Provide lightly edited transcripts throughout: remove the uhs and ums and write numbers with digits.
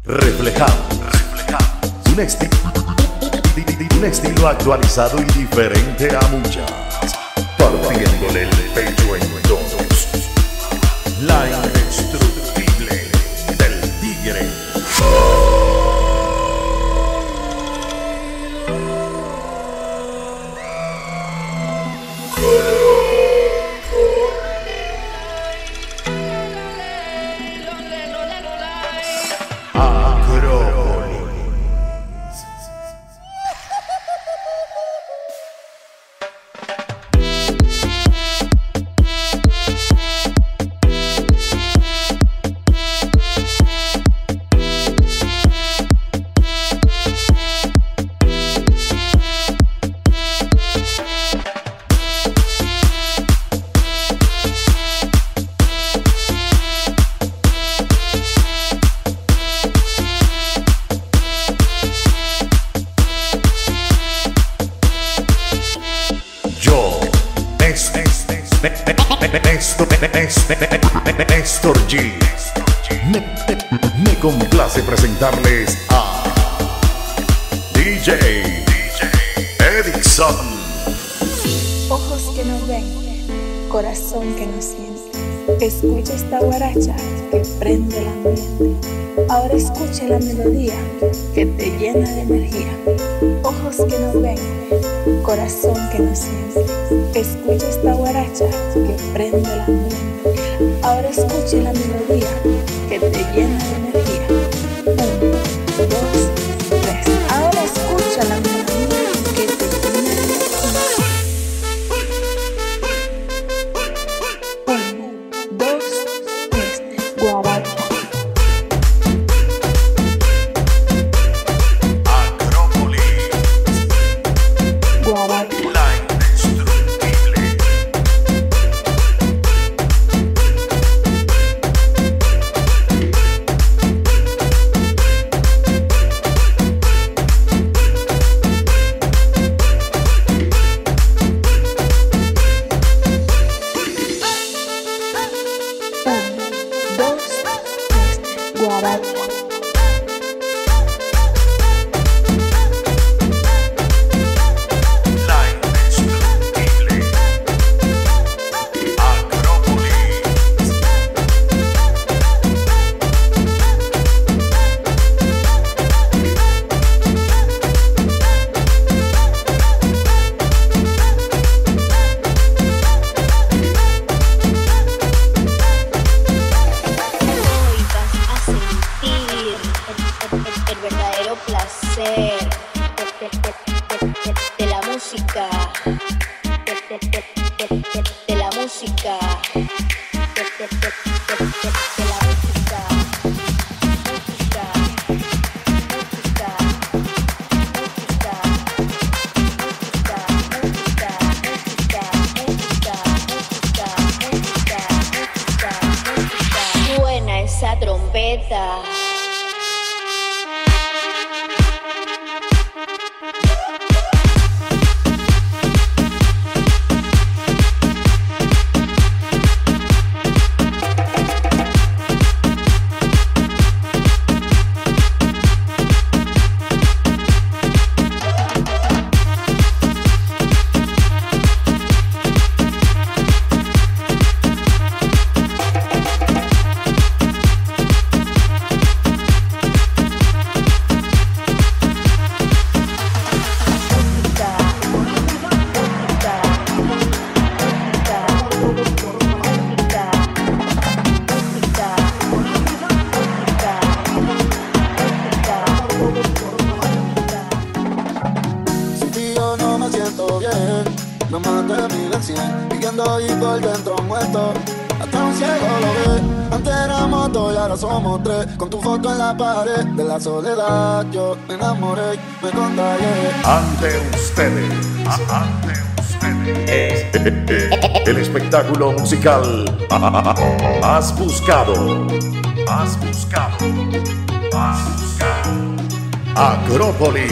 Reflejamos un estilo actualizado y diferente a muchas, partiéndole el pecho en dos. La indestructible del tigre. Néstor G. Me complace presentarles a DJ Edison. Ojos que no ven, corazón que no siente. Escucha esta guaracha que prende el ambiente. Ahora escucha la melodía que te llena de energía. Ojos que no ven, corazón que no siente. Escucha esta guaracha que prende el ambiente. Ahora escucha la melodía que te llena de energía. 1, 2, 3. Ahora escucha la melodía que te llena de energía. 1, 2, 3. Guaracha. De la música, de la música, de la música, suena esa trompeta. No más de 1100, viviendo y por dentro muerto. Hasta un ciego lo ve. Antes éramos dos y ahora somos tres. Con tu foto en la pared de la soledad yo me enamoré, me contagié. Ante ustedes, el espectáculo musical has buscado. Acrópolis.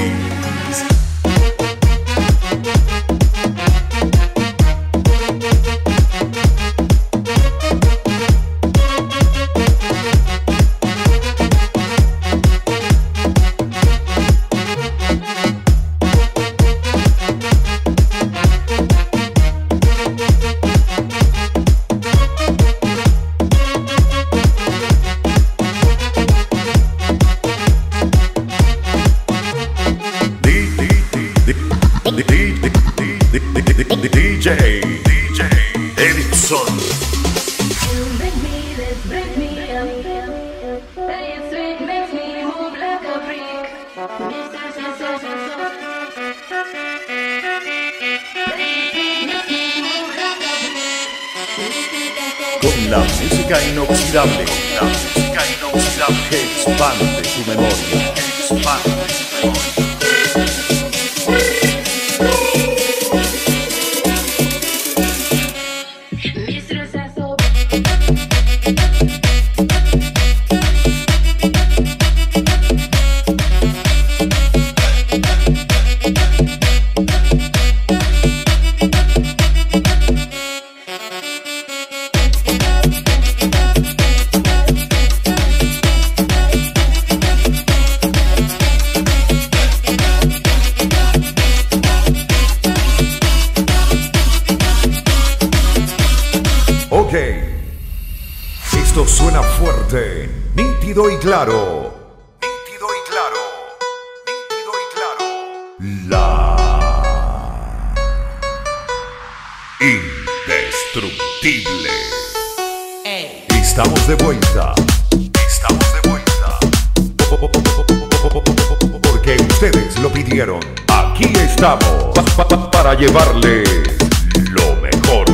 La música inoxidable. La música inoxidable. Que expande tu memoria. Que expande tu memoria. Ok, esto suena fuerte, nítido y claro. Nítido y claro. Nítido y claro. La indestructible. Estamos de vuelta. Estamos de vuelta. Porque ustedes lo pidieron. Aquí estamos para llevarles lo mejor.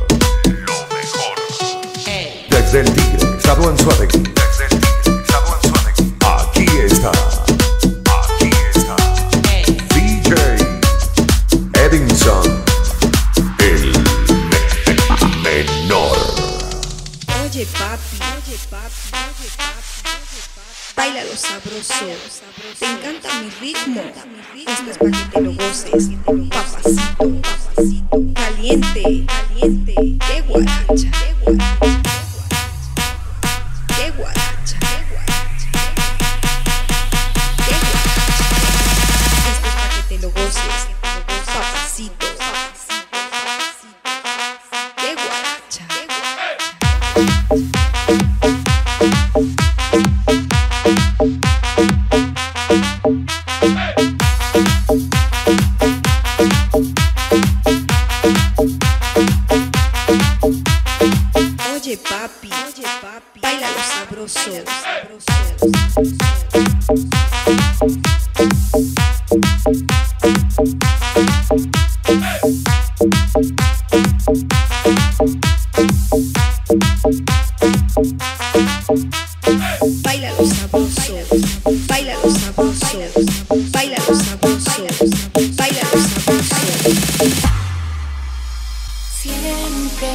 Desde el Tigre, Saduan Suárez. Desde el Tigre, Saduan Suárez. Aquí está. Aquí está. DJ Edinson, el menor. Oye papi, bailalo sabroso. Te encanta mi ritmo. Esto es para que te lo goces. Papacito, caliente, qué guaracha. Oye papi, bailalo sabroso. Bailalo sabroso, bailalo sabroso, bailalo sabroso, bailalo sabroso. Siempre,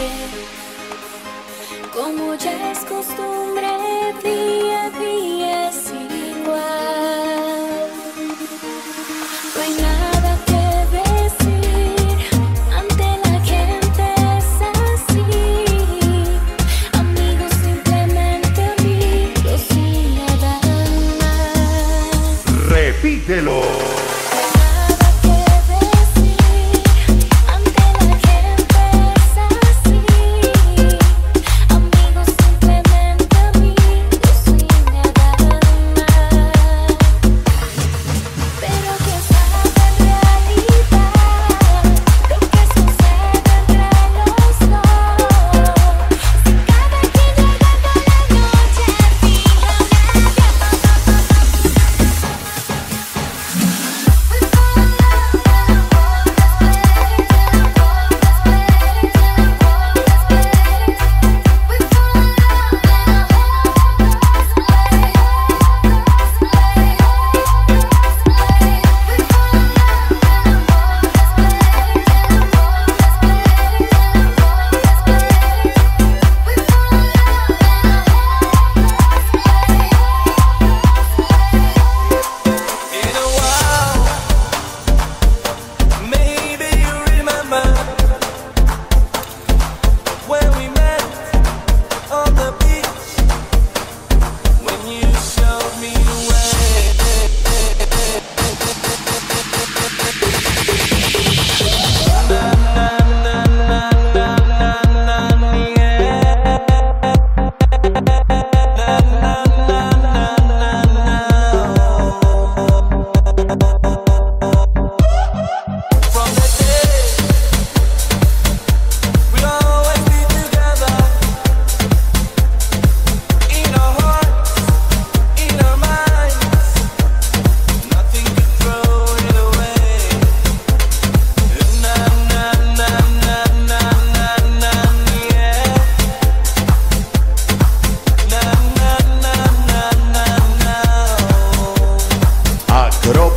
como ya es costumbre, día a día es igual. No hay nada que decir, ante la gente es así. Amigos, simplemente amigos y nada más. Repítelo.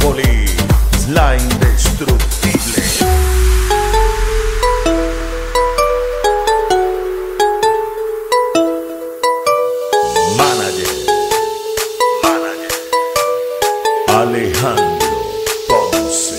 Acrópolis, la indestructible. Manager Alejandro Ponce.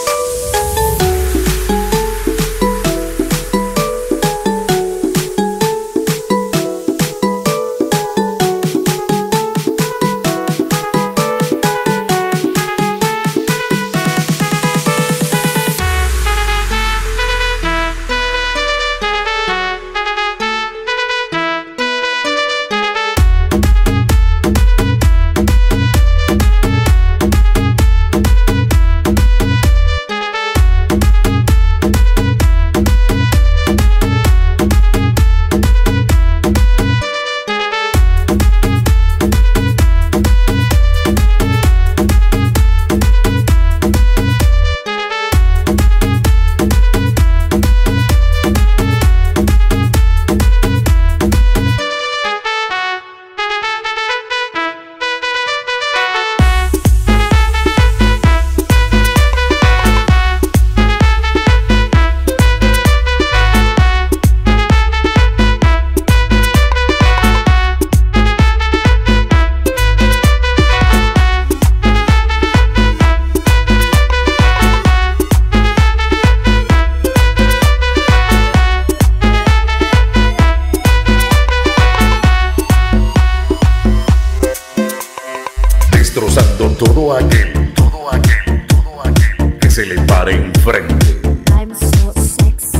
Destrozando todo aquel que se le pare enfrente. I'm so sexy.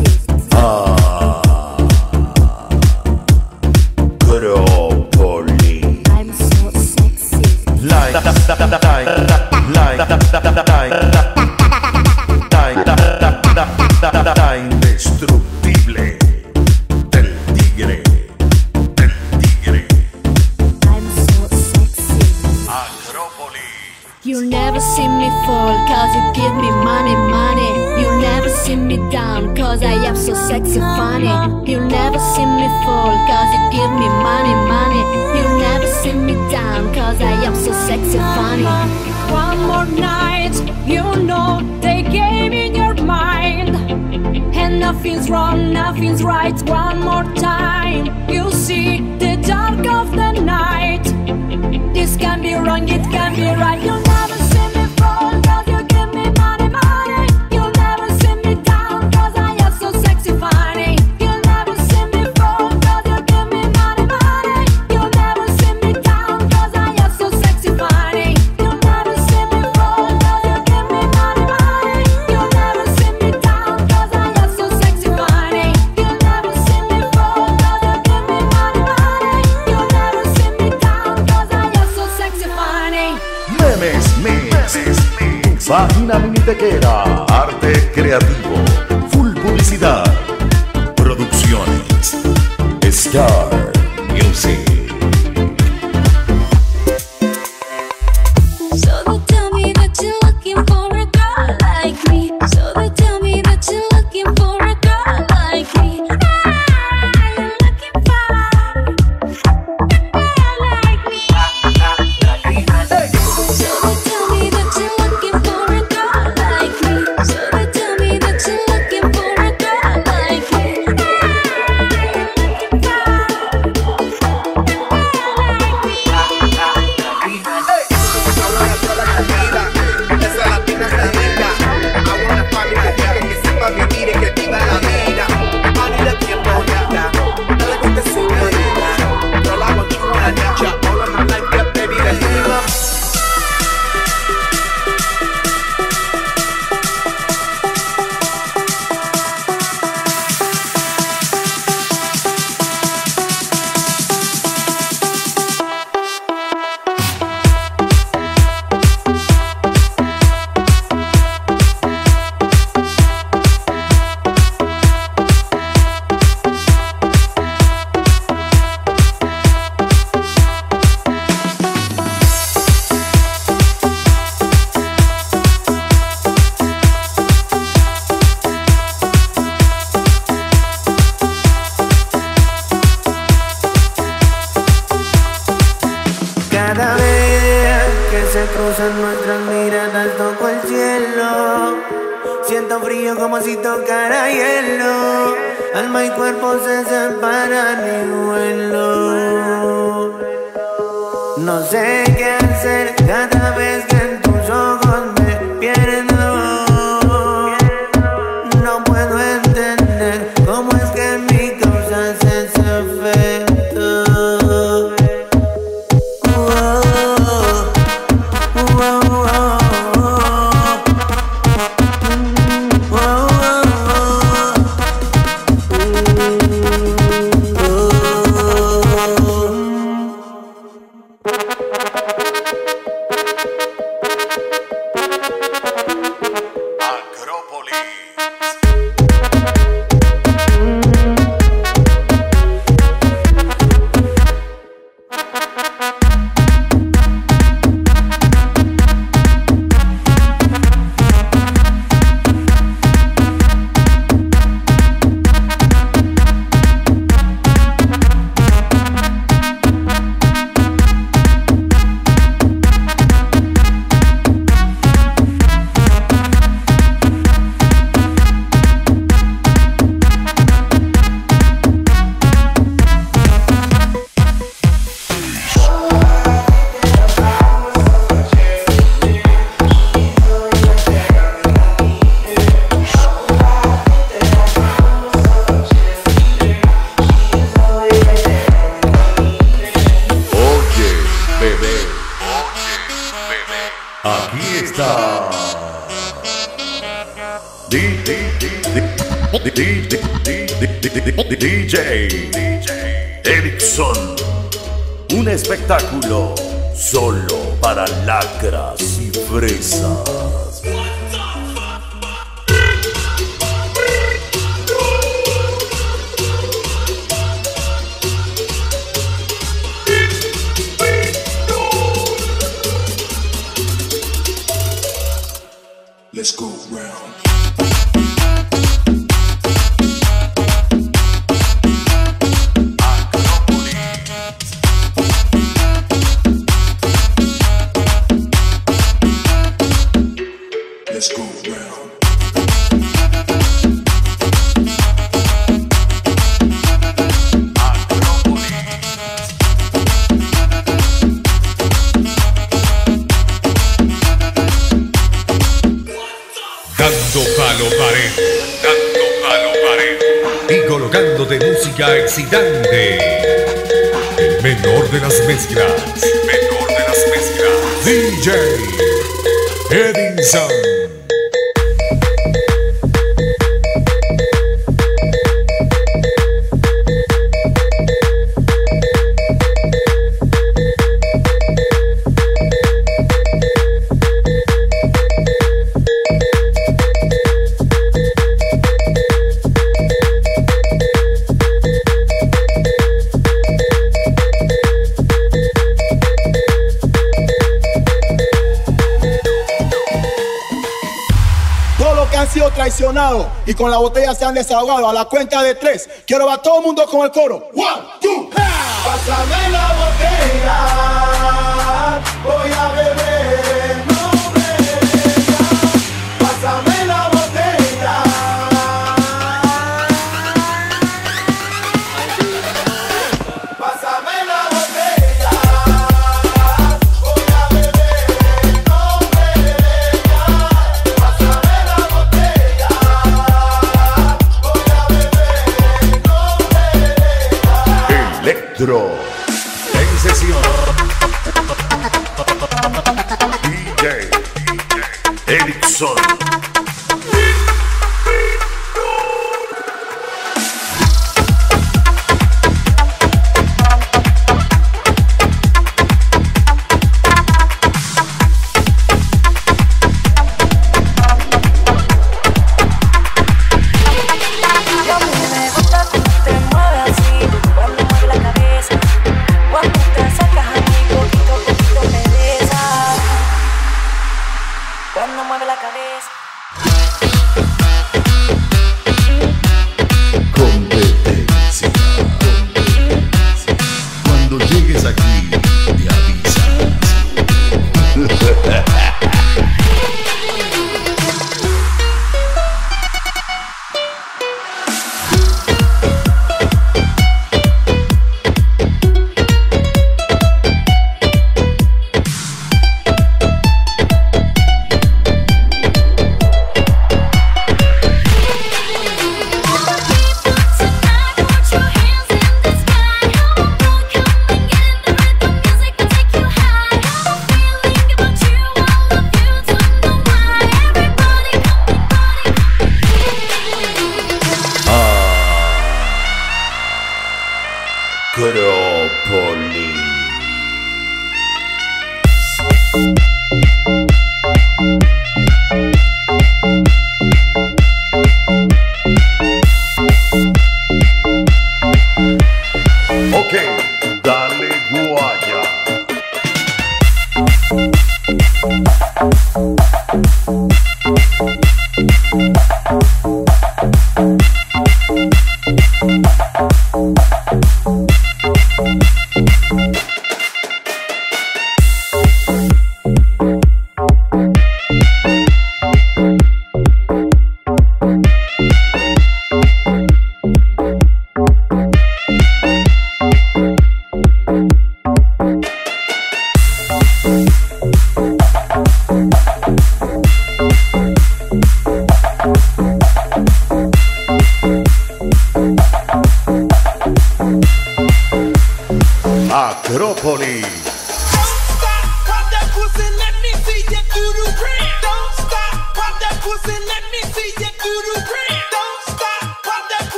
Acrópolis. I'm so sexy. La indestructible del tigre. I'm so sexy. Acrópolis. You never see me fall, cause you give me money, money. You never see me down, cause I am so sexy, funny. You never see me fall, cause you give me money, money. You never see me down, cause I am so sexy, funny. One more night, you know they game in your mind. And nothing's wrong, nothing's right. One more time, you see the dark of the night. This can be wrong, it can be right. You'll never see me fall, cause you give me money, money. You'll never see me down, cause I am so sexy, funny. You'll never see me fall, cause you give me money, money. You'll never see me down, cause I am so sexy, funny. You'll never see me fall, cause you give me money, money. You'll never see me down, cause I am so sexy, funny. You'll never see me fall, cause you give me money, money. You'll never see me down, cause I am so sexy, funny. Memes Mix. Página minitequera. Arte creativo. Full publicidad. Producciones. Star Music. So they tell me that you're looking for a girl like me. So they tell me that you're looking for a girl like me. You're looking for a girl like me. So they tell me that you're looking for a girl like me. So they tell me that you're looking for a girl like me. You're looking for se cruzan nuestras miradas, toco el cielo. Siento frío como si tocara hielo. Alma y cuerpo se separan y vuelo. No sé qué hacer cada vez que en tus ojos me pierdo. No puedo entender cómo es que mi causa ese efecto. Aquí está DJ Erickson. Un espectáculo solo para lacras y fresas. Let's go round. Let's go round. Dando palo pared, dando palo pared y colocándote música excitante. El menor de las mezclas, el menor de las mezclas, DJ Edinson. Han sido traicionados y con la botella se han desahogado. A la cuenta de 3 quiero ver a todo el mundo con el coro. 1, 2, pásame la botella, voy a beber, no bebas. Pásame la botella. Pásame la botella, voy a beber, no bebas. Pásame la botella, voy a beber, no bebas. Electro en sesión. DJ Erickson. Cuando mueve la cabeza. Ok, dale guaya.